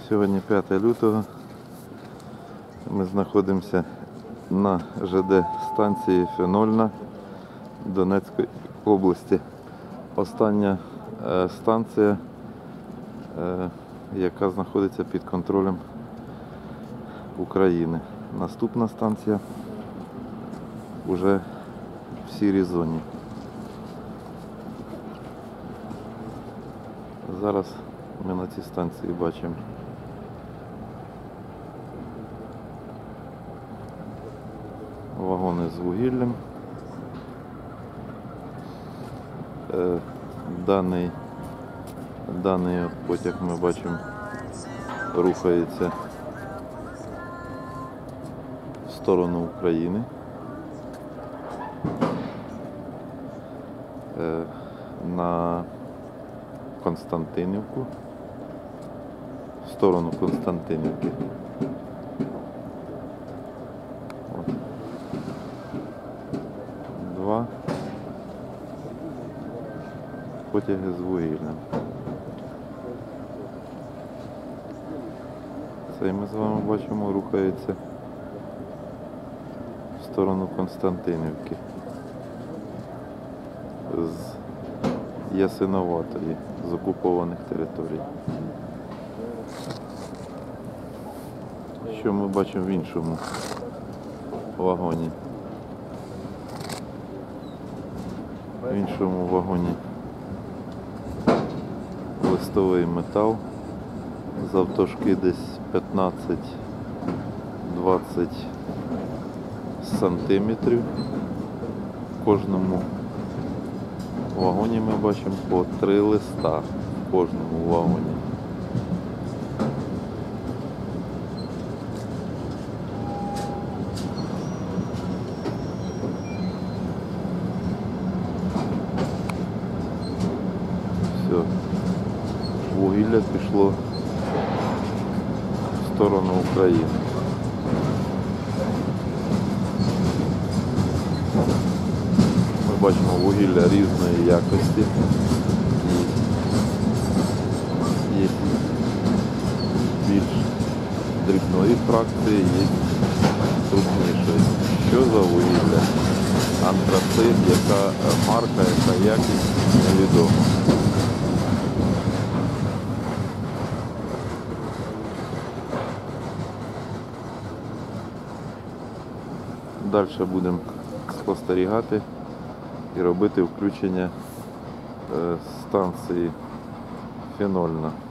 Сьогодні 5 лютого. Ми знаходимося на ЖД станції Фенольна Донецької області. Остання станція, яка знаходиться під контролем України. Наступна станція вже в сірій зоні. Зараз ми на цій станції бачимо вагони з вугіллям. Даний потяг, ми бачимо, рухається в сторону України. На Константинівку, в сторону Константинівки. От. Два потяги з вугіллям. Цей ми з вами бачимо рухається в сторону Константинівки з Ясиноватої, з окупованих територій. Що ми бачимо в іншому вагоні? В іншому вагоні листовий метал, завтовшки десь 15-20 сантиметрів. В кожному вагоні ми бачимо по 3 листа в кожному вагоні. Все, вугілля пішло в сторону України. Ми бачимо вугілля різної якості. Є більш дрібної фракції, є крупнішої. Що за вугілля? Антрацит, яка марка, яка якість, невідомо. Далі будемо спостерігати і робити включення станції Фенольна.